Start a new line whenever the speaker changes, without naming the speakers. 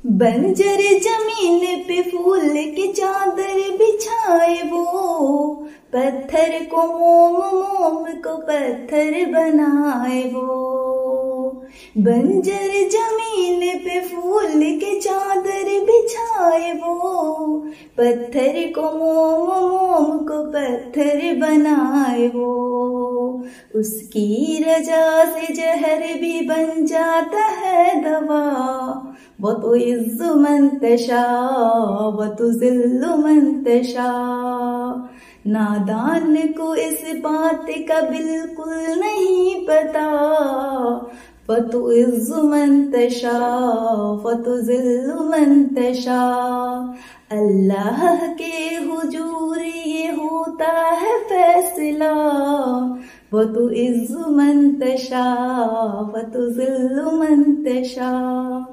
बंजर जमीन पे फूल की चादर बिछाए वो, पत्थर को मोम मोम को पत्थर बनाए वो। बंजर जमीन पे फूल के चादर बिछाए वो, पत्थर को मोम मोम को पत्थर बनाए वो। उसकी रजा से जहर भी बन जाता है दवा, वो तो इज़्ज़ु मन तशा वो तो ज़िल्लु मन तशा। नादान को इस बात का बिल्कुल नहीं पता, वो तो इज़्ज़ु मन तशा वो तो ज़िल्लु मन तशा। अल्लाह के हुजूर ये होता है फैसला, वो तो इज़्ज़ु मन तशा वो तो ज़िल्लु मन तशा।